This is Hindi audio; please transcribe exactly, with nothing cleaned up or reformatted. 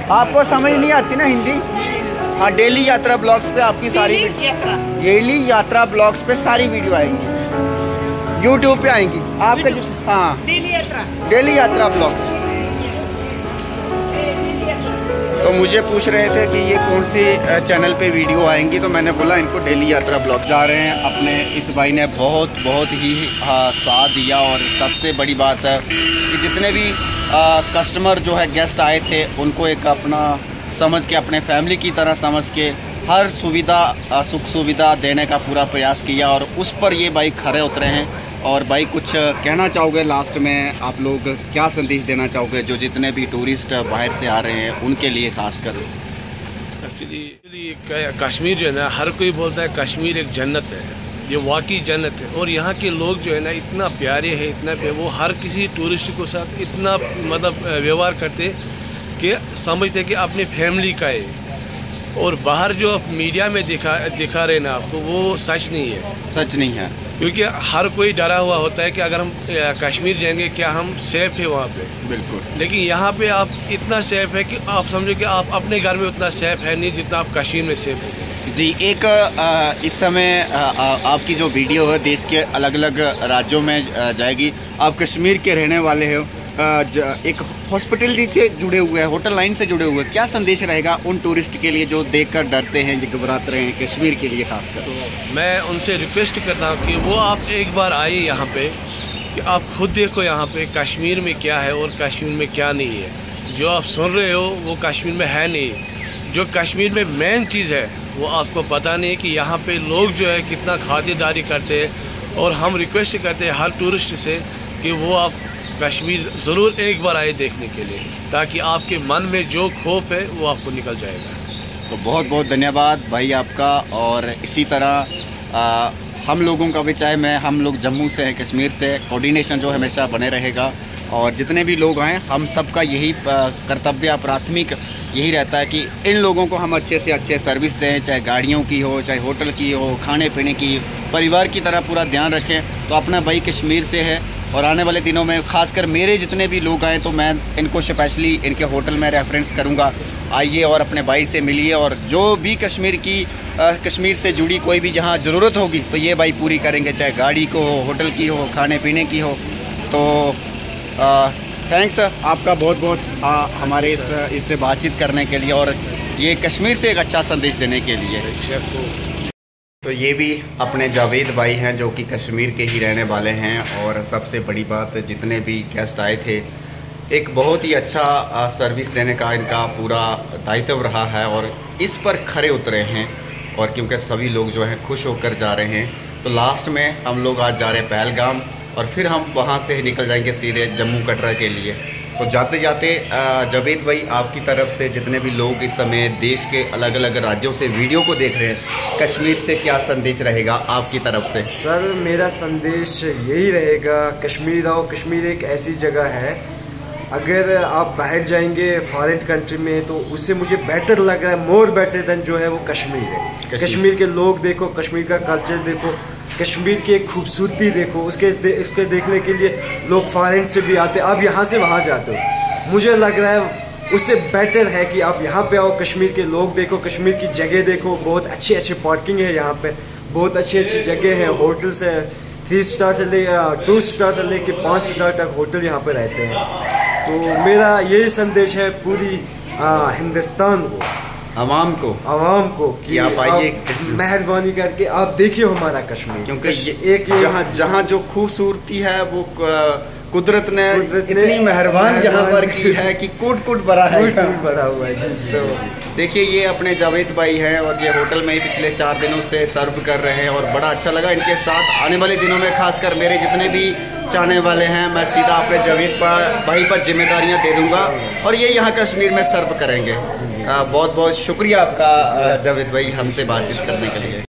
आपको समझ नहीं आती ना हिंदी? हाँ, डेली यात्रा ब्लॉग्स पे आपकी सारी डेली यात्रा ब्लॉग्स पे सारी वीडियो आएंगी, यूट्यूब पे आएंगी आपके। हाँ, डेली यात्रा डेली यात्रा ब्लॉग्स। तो मुझे पूछ रहे थे कि ये कौन सी चैनल पे वीडियो आएंगी, तो मैंने बोला इनको डेली यात्रा ब्लॉग जा रहे हैं। अपने इस भाई ने बहुत बहुत ही हाँ, साथ दिया। और सबसे बड़ी बात है कि जितने भी आ, कस्टमर जो है गेस्ट आए थे उनको एक अपना समझ के, अपने फैमिली की तरह समझ के हर सुविधा सुख सुविधा देने का पूरा प्रयास किया। और उस पर ये भाई खरे उतरे हैं। और भाई कुछ कहना चाहोगे लास्ट में? आप लोग क्या संदेश देना चाहोगे जो जितने भी टूरिस्ट बाहर से आ रहे हैं उनके लिए खास कर? एक्चुअली कश्मीर जो है ना, हर कोई बोलता है कश्मीर एक जन्नत है, ये वाकई जन्नत है। और यहाँ के लोग जो है ना इतना प्यारे हैं, इतना प्यारे, वो हर किसी टूरिस्ट के साथ इतना मतलब व्यवहार करते कि समझते कि अपनी फैमिली का है। और बाहर जो मीडिया में दिखा दिखा रहे ना आपको, वो सच नहीं है। सच नहीं है, क्योंकि हर कोई डरा हुआ होता है कि अगर हम कश्मीर जाएंगे क्या हम सेफ है वहाँ पे। बिल्कुल। लेकिन यहाँ पे आप इतना सेफ है कि आप समझो कि आप अपने घर में उतना सेफ है नहीं जितना आप कश्मीर में सेफ हो। जी, एक आ, इस समय आ, आ, आपकी जो वीडियो है देश के अलग अलग राज्यों में जाएगी। आप कश्मीर के रहने वाले हो, एक हॉस्पिटलिटी से जुड़े हुए हैं, होटल लाइन से जुड़े हुए हैं, क्या संदेश रहेगा उन टूरिस्ट के लिए जो देखकर डरते हैं, जो घबराते रहे हैं कश्मीर के लिए खासकर? तो मैं उनसे रिक्वेस्ट करता हूँ कि वो आप एक बार आइए यहाँ पे, कि आप खुद देखो यहाँ पे कश्मीर में क्या है और कश्मीर में क्या नहीं है। जो आप सुन रहे हो वो कश्मीर में है नहीं। जो कश्मीर में मेन चीज़ है वो आपको पता नहीं है कि यहाँ पे लोग जो है कितना खातिरदारी करते हैं। और हम रिक्वेस्ट करते हैं हर टूरिस्ट से कि वो आप कश्मीर ज़रूर एक बार आए देखने के लिए, ताकि आपके मन में जो खौफ है वो आपको निकल जाएगा। तो बहुत बहुत धन्यवाद भाई आपका। और इसी तरह आ, हम लोगों का भी, चाहे मैं हम लोग जम्मू से हैं, कश्मीर से, कोऑर्डिनेशन जो हमेशा बने रहेगा। और जितने भी लोग आएँ हम सबका यही कर्तव्य, प्राथमिक यही रहता है कि इन लोगों को हम अच्छे से अच्छे सर्विस दें, चाहे गाड़ियों की हो, चाहे होटल की हो, खाने पीने की, परिवार की तरह पूरा ध्यान रखें। तो अपना भाई कश्मीर से है और आने वाले दिनों में खासकर मेरे जितने भी लोग आएँ तो मैं इनको स्पेशली इनके होटल में रेफरेंस करूँगा। आइए और अपने भाई से मिलिए। और जो भी कश्मीर की आ, कश्मीर से जुड़ी कोई भी जहाँ ज़रूरत होगी तो ये भाई पूरी करेंगे, चाहे गाड़ी को हो, होटल की हो, खाने पीने की हो। तो थैंक्स आपका बहुत बहुत आ, हमारे इस इससे बातचीत करने के लिए और ये कश्मीर से एक अच्छा संदेश देने के लिए। तो ये भी अपने जावेद भाई हैं जो कि कश्मीर के ही रहने वाले हैं। और सबसे बड़ी बात, जितने भी गेस्ट आए थे एक बहुत ही अच्छा सर्विस देने का इनका पूरा दायित्व रहा है और इस पर खरे उतरे हैं। और क्योंकि सभी लोग जो हैं खुश होकर जा रहे हैं, तो लास्ट में हम लोग आज जा रहे हैं पहलगाम और फिर हम वहाँ से निकल जाएंगे सीधे जम्मू कटरा के लिए। तो जाते जाते जावेद भाई, आपकी तरफ से जितने भी लोग इस समय देश के अलग अलग राज्यों से वीडियो को देख रहे हैं, कश्मीर से क्या संदेश रहेगा आपकी तरफ से? सर, मेरा संदेश यही रहेगा, कश्मीर आओ। कश्मीर एक ऐसी जगह है, अगर आप बाहर जाएंगे फॉरेन कंट्री में तो उससे मुझे बेटर लग रहा है, मोर बेटर देन जो है वो कश्मीर है। कश्मीर, कश्मीर के लोग देखो, कश्मीर का कल्चर देखो, कश्मीर की एक खूबसूरती देखो। उसके दे, इसके देखने के लिए लोग फॉरेन से भी आते, आप यहाँ से वहाँ जाते हो। मुझे लग रहा है उससे बेटर है कि आप यहाँ पे आओ, कश्मीर के लोग देखो, कश्मीर की जगह देखो। बहुत अच्छे अच्छे पार्किंग है यहाँ पे, बहुत अच्छी अच्छी जगह है, होटल्स है, थ्री स्टार से ले टू स्टार से ले कर पाँच स्टार तक होटल यहाँ पे रहते हैं। तो मेरा यही संदेश है पूरी आ, हिंदुस्तान को, आवाम को आवाम को कि आप आइए, मेहरबानी करके आप देखिए हमारा कश्मीर। क्योंकि एक जहाँ जहाँ जो खूबसूरती है वो कुदरत ने इतनी मेहरबान जहाँ पर की है कि कूट कूट भरा है, कूट कूट भरा हुआ है। जी जी। तो देखिए ये अपने जावेद भाई हैं और ये होटल में ही पिछले चार दिनों से सर्व कर रहे हैं और बड़ा अच्छा लगा इनके साथ। आने वाले दिनों में खासकर मेरे जितने भी चाहने वाले हैं, मैं सीधा अपने जावेद भाई पर जिम्मेदारियां दे दूंगा और ये यहाँ कश्मीर में सर्व करेंगे। बहुत बहुत शुक्रिया आपका जावेद भाई हमसे बातचीत करने के लिए।